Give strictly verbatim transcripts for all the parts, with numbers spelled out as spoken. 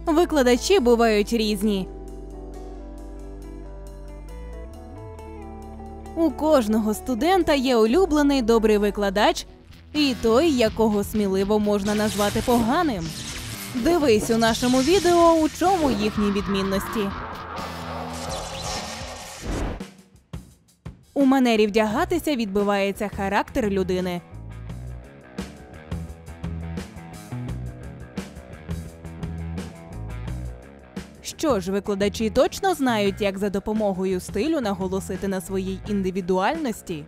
Викладачі бувають різні. У кожного студента є улюблений добрий викладач і той, якого сміливо можна назвати поганим. Дивись у нашому відео, у чому їхні відмінності. У манері вдягатися відбивається характер людини. Що ж, викладачі точно знають, як за допомогою стилю наголосити на своїй індивідуальності?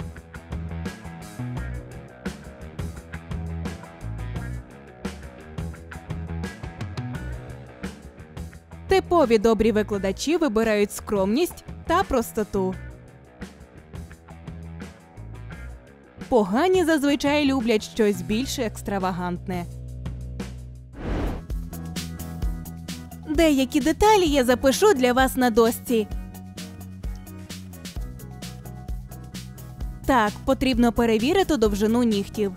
Типові добрі викладачі вибирають скромність та простоту. Погані зазвичай люблять щось більш екстравагантне. Деякі деталі я запишу для вас на дошці. Так, потрібно перевірити довжину нігтів.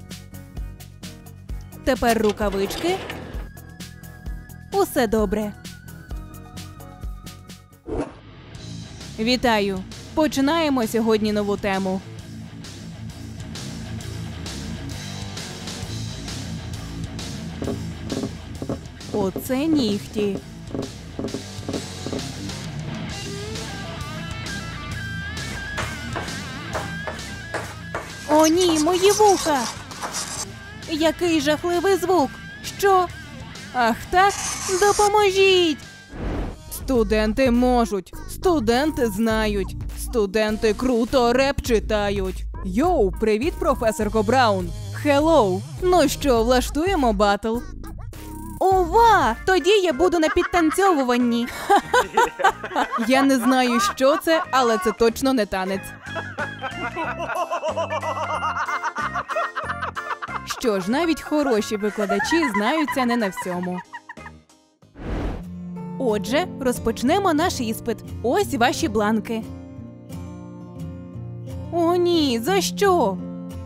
Тепер рукавички. Усе добре. Вітаю! Починаємо сьогодні нову тему. Оце нігті. О ні, мої вуха! Який жахливий звук! Що? Ах так? Допоможіть! Студенти можуть, студенти знають, студенти круто реп читають. Йоу, привіт, професорко Браун! Хеллоу! Ну що, влаштуємо батл? Ова! Тоді я буду на підтанцьовуванні. Я не знаю, що це, але це точно не танець. Що ж, навіть хороші викладачі знаються не на всьому. Отже, розпочнемо наш іспит. Ось ваші бланки. О ні, за що?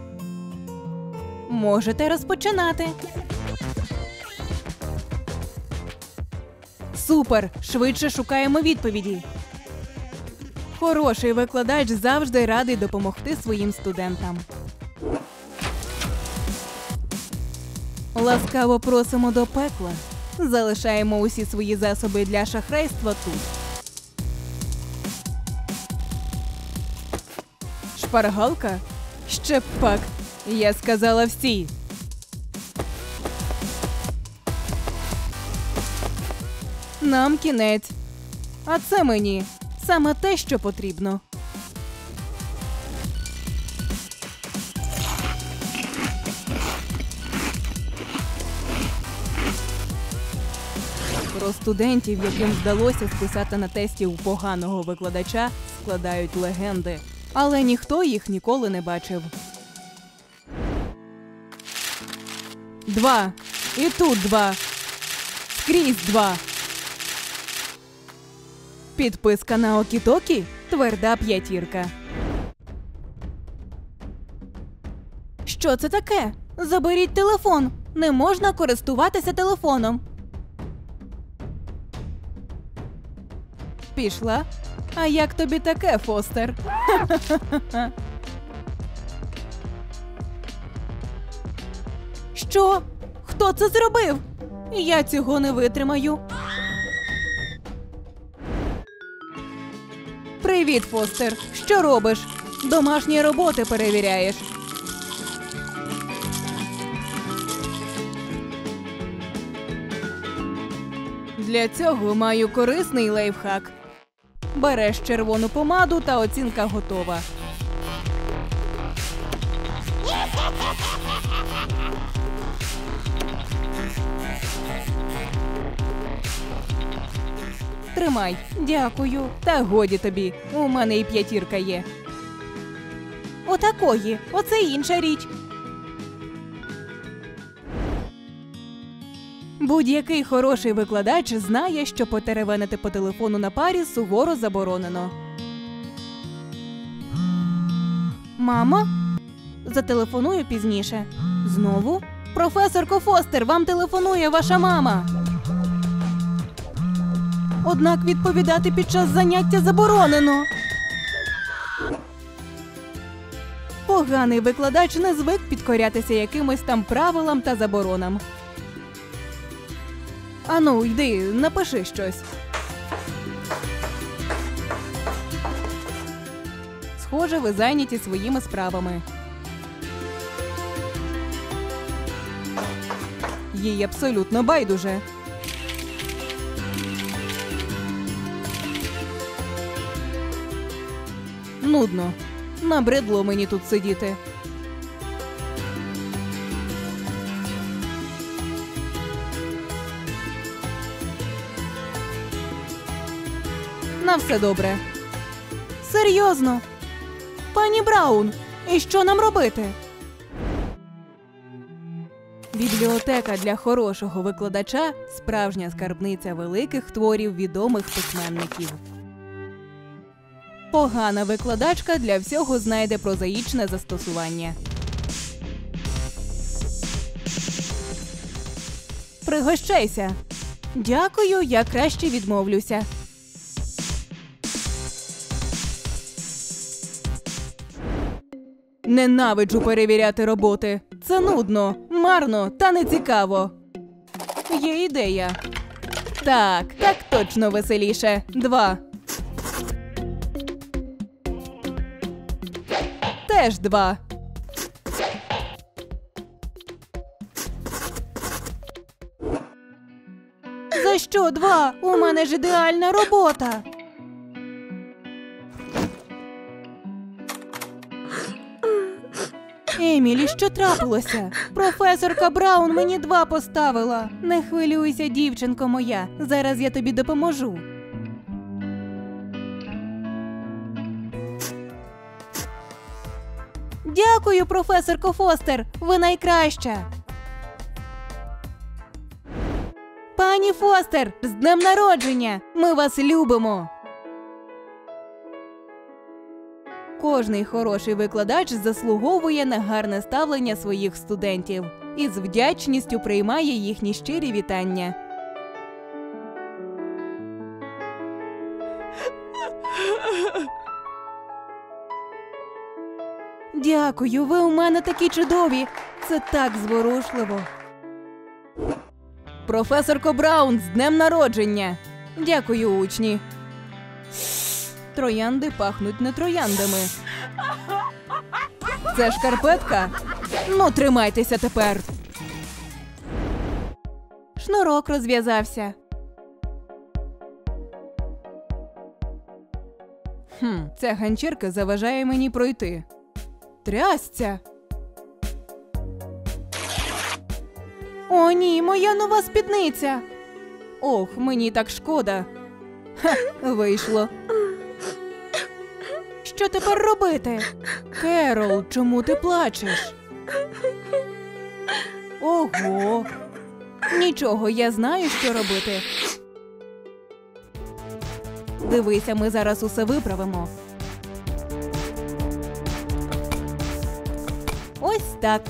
Можете розпочинати. Супер! Швидше шукаємо відповіді. Хороший викладач завжди радий допомогти своїм студентам. Ласкаво просимо до пекла. Залишаємо усі свої засоби для шахрайства тут. Шпаргалка? Ще пак. Я сказала всі. Нам кінець. А це мені. Саме те, що потрібно. Про студентів, яким вдалося списати на тесті у поганого викладача, складають легенди. Але ніхто їх ніколи не бачив. Два. І тут два. Скрізь два. Підписка на Окі-Токі – тверда п'ятірка. Що це таке? Заберіть телефон. Не можна користуватися телефоном. Пішла? А як тобі таке, Фостер? Що? Хто це зробив? Я цього не витримаю. Привіт, Фостер. Що робиш? Домашні роботи перевіряєш. Для цього маю корисний лайфхак. Береш червону помаду та оцінка готова. Тримай. Дякую. Та годі тобі. У мене і п'ятірка є. Отакої. Оце інша річ. Будь-який хороший викладач знає, що потеревенити по телефону на парі суворо заборонено. Мамо? Зателефоную пізніше. Знову? Професорко Фостер, вам телефонує ваша мама. Однак відповідати під час заняття заборонено. Поганий викладач не звик підкорятися якимось там правилам та заборонам. Ану, йди, напиши щось. Схоже, ви зайняті своїми справами. Їй абсолютно байдуже. Нудно. Набридло мені тут сидіти. На все добре. Серйозно? Пані Браун, і що нам робити? Бібліотека для хорошого викладача – справжня скарбниця великих творів відомих письменників. Погана викладачка для всього знайде прозаїчне застосування. Пригощайся. Дякую, я краще відмовлюся. Ненавиджу перевіряти роботи. Це нудно, марно та нецікаво. Є ідея. Так, так точно веселіше. Два. Теж два. За що два? У мене ж ідеальна робота. Емілі, що трапилося? Професорка Браун мені два поставила. Не хвилюйся, дівчинко моя. Зараз я тобі допоможу. Дякую, професорко Фостер. Ви найкраща. Пані Фостер, з днем народження! Ми вас любимо! Кожний хороший викладач заслуговує на гарне ставлення своїх студентів і з вдячністю приймає їхні щирі вітання. Дякую, ви у мене такі чудові. Це так зворушливо. Професорко Браун, з днем народження! Дякую, учні. Троянди пахнуть не трояндами. Це шкарпетка? Ну, тримайтеся тепер. Шнурок розв'язався. Хм, ця ганчірка заважає мені пройти. Трясця. О, ні, моя нова спідниця. Ох, мені так шкода. Ха, вийшло. Що тепер робити? Керол, чому ти плачеш? Ого. Нічого, я знаю, що робити. Дивися, ми зараз усе виправимо. Ось так.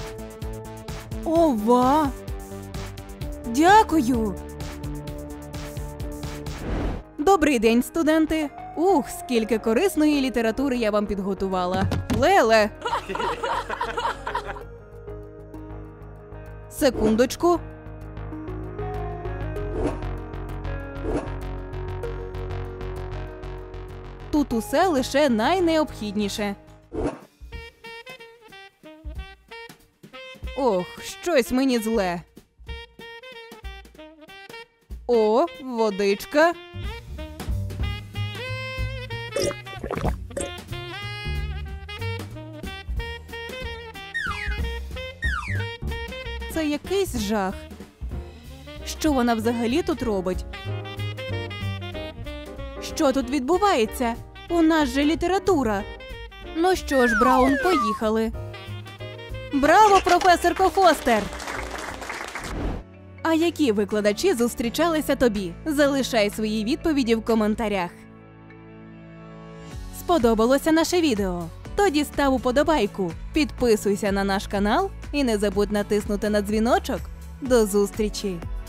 Ова! Дякую! Добрий день, студенти! Ух, скільки корисної літератури я вам підготувала. Леле! Секундочку. Тут усе лише найнеобхідніше. Ох, щось мені зле. О, водичка. Це якийсь жах. Що вона взагалі тут робить? Що тут відбувається? У нас же література. Ну що ж, Браун, поїхали. Браво, професорко Фостер! А які викладачі зустрічалися тобі? Залишай свої відповіді в коментарях. Сподобалося наше відео? Тоді став уподобайку, підписуйся на наш канал і не забудь натиснути на дзвіночок. До зустрічі!